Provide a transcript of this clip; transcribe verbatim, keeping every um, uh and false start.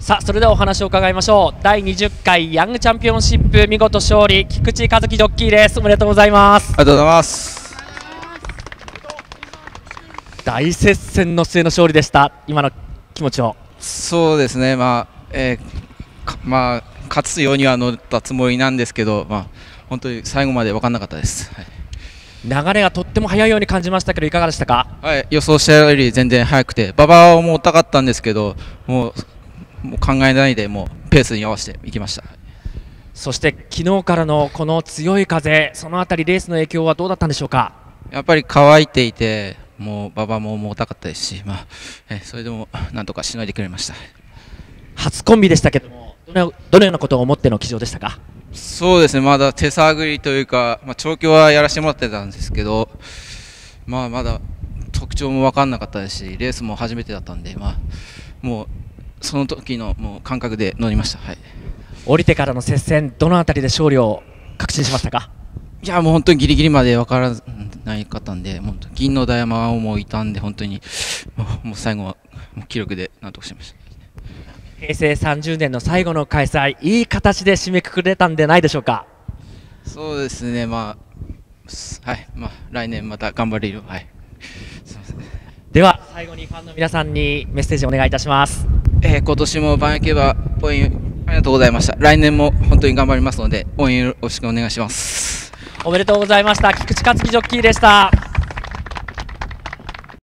さあそれではお話を伺いましょう。だいにじゅっかいヤングチャンピオンシップ見事勝利、菊池和樹ジョッキーです。おめでとうございます。 ありがとうございます。 大接戦の末の勝利でした。今の気持ちを。 そうですね、まあえーまあ、勝つようには乗ったつもりなんですけど、まあ、本当に最後まで分からなかったです、はい、 流れがとっても速いように感じましたけどいかがでしたか？ はい、予想したより全然速くて馬場を重たかったんですけど、もうもう考えないでもうペースに合わせていきました。 そして昨日からのこの強い風、そのあたりレースの影響はどうだったんでしょうか？やっぱり乾いていて、もう馬場も重たかったですし、まあ、えそれでもなんとかしのいでくれました。 初コンビでしたけども、どのどのようなことを思っての騎乗でしたか？ そうですね、まだ手探りというか、まあ、調教はやらせてもらってたんですけど、まあ、まだ特徴も分からなかったですし、レースも初めてだったんで、まあ、もうその時のもう感覚で乗りました、はい、 降りてからの接戦、どのあたりで勝利を確信しましたか？ いやもう本当にギリギリまで分からないかったんで、もう銀の大山もいたんで、本当にもうもう最後は記録でなんとかしました。 へいせいさんじゅうねんの最後の開催、いい形で締めくくれたんでないでしょうか？ そうですね、まあ、はい、まあ、来年また頑張れるよ、はい、すみません。 では最後にファンの皆さんにメッセージお願いいたします。 えー、今年もバンヤ競馬応援ありがとうございました。来年も本当に頑張りますので応援よろしくお願いします。 おめでとうございました。菊池克樹ジョッキーでした。